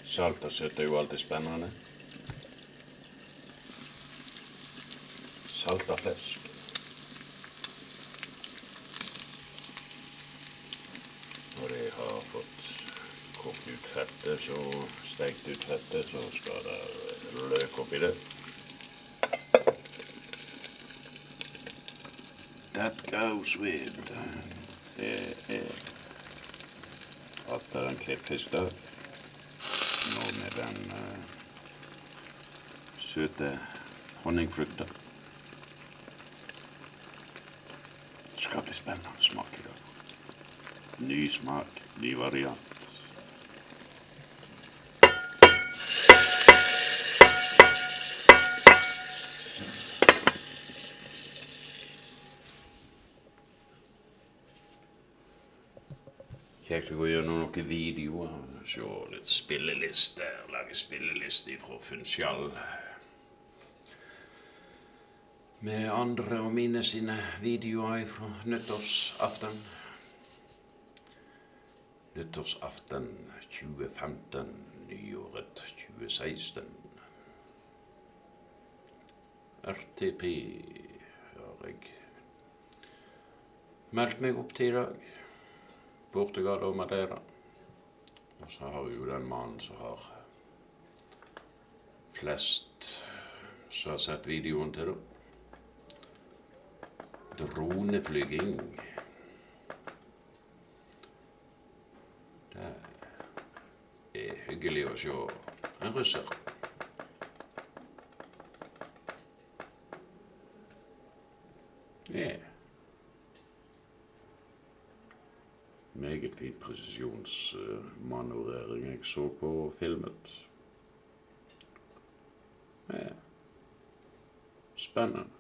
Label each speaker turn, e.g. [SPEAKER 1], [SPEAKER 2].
[SPEAKER 1] Salt og søtt er jo alltid spennende. Salta flesk. Når de har fått kokt ut fettet, så stekt ut fettet, så skal det løk oppi det. That goes with. Det er at det er en klippfisk der. Nå med den søte honningfrukta. Det skal bli spennende smak i dag. Ny smak, ny variant. Kjekt å gå gjennom noen videoer, se litt spillelister, lage spillelister fra Funchal. Med andre og mine sine videoer fra nyttårsaften. Nyttårsaften 2015, nyåret 2016. RTP har jeg meldt meg opp til i dag. Portugal og Madeira. Og så har vi jo den mannen som har flest som har sett videoen til det. Droneflyging. Det er hyggelig å se en russer. Ja. Meget fin presisjonsmanøvrering jeg så på filmet. Ja. Spennende.